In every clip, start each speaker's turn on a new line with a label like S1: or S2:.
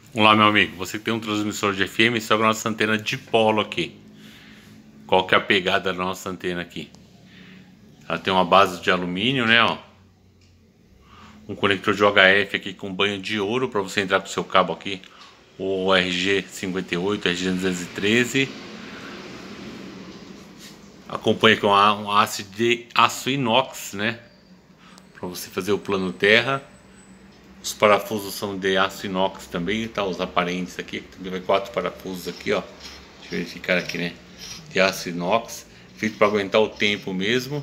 S1: Olá, meu amigo, você que tem um transmissor de FM, está com a nossa antena dipolo aqui. Qual que é a pegada da nossa antena aqui? Ela tem uma base de alumínio, né, ó. Um conector de UHF aqui com banho de ouro para você entrar com o seu cabo aqui, o RG58, RG213. Acompanha com um haste de aço inox, né, para você fazer o plano terra. Os parafusos são de aço inox também, tá? Os aparentes aqui, também vai 4 parafusos aqui, ó. Deixa eu verificar aqui, né? De aço inox, feito para aguentar o tempo mesmo.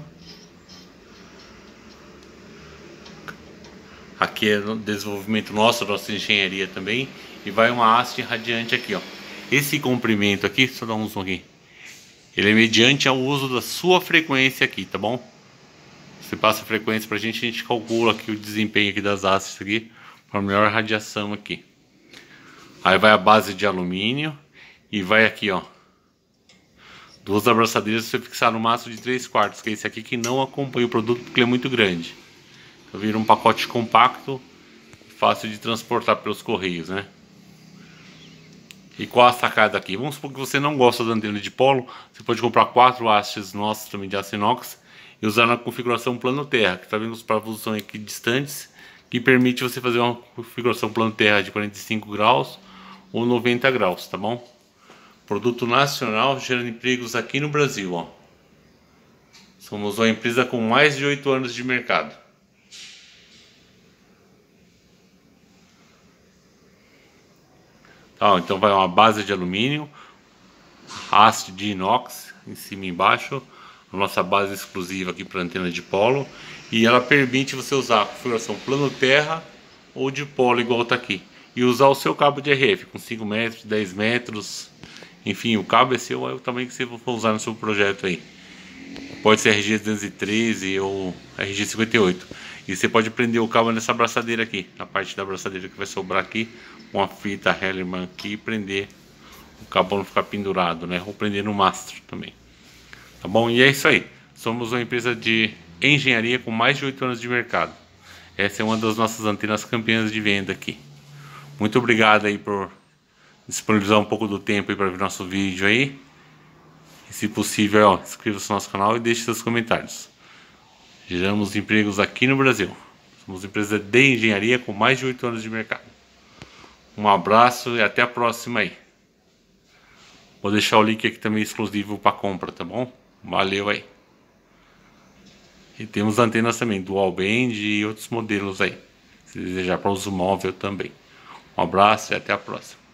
S1: Aqui é o desenvolvimento nosso, nossa engenharia também. E vai uma haste radiante aqui, ó. Esse comprimento aqui, só dar um zoom aqui. Ele é mediante ao uso da sua frequência aqui, tá bom? Você passa a frequência pra gente, a gente calcula aqui o desempenho aqui das hastes aqui, para melhor radiação aqui. Aí vai a base de alumínio e vai aqui, ó, duas abraçadeiras para você fixar no máximo de 3/4, que é esse aqui que não acompanha o produto porque ele é muito grande. Então vira um pacote compacto, fácil de transportar pelos correios, né? E qual a sacada aqui? Vamos supor que você não gosta da antena dipolo, você pode comprar 4 hastes nossas também de aço inox e usar na configuração plano terra, que tá vendo os parafusos são aqui distantes, que permite você fazer uma configuração plano terra de 45 graus ou 90 graus, tá bom? Produto nacional, gerando empregos aqui no Brasil, ó. Somos uma empresa com mais de 8 anos de mercado. Tá, então vai uma base de alumínio, haste de inox em cima e embaixo, a nossa base exclusiva aqui para antena dipolo, e ela permite você usar a configuração plano terra ou dipolo igual tá aqui, e usar o seu cabo de RF com 5 metros, 10 metros, enfim, o cabo é seu, é o tamanho que você for usar no seu projeto aí. Pode ser RG213 ou RG58. E você pode prender o cabo nessa abraçadeira aqui, na parte da abraçadeira que vai sobrar aqui, com a fita Hellerman aqui, e prender o cabo não ficar pendurado, né? Ou prender no mastro também. Tá bom? E é isso aí. Somos uma empresa de engenharia com mais de 8 anos de mercado. Essa é uma das nossas antenas campeãs de venda aqui. Muito obrigado aí por disponibilizar um pouco do tempo aí para ver nosso vídeo aí. E se possível, ó, inscreva-se no nosso canal e deixe seus comentários. Geramos empregos aqui no Brasil. Somos empresa de engenharia com mais de 8 anos de mercado. Um abraço e até a próxima aí. Vou deixar o link aqui também exclusivo para compra, tá bom? Valeu aí. E temos antenas também, dual band e outros modelos aí. Se desejar para uso móvel também. Um abraço e até a próxima.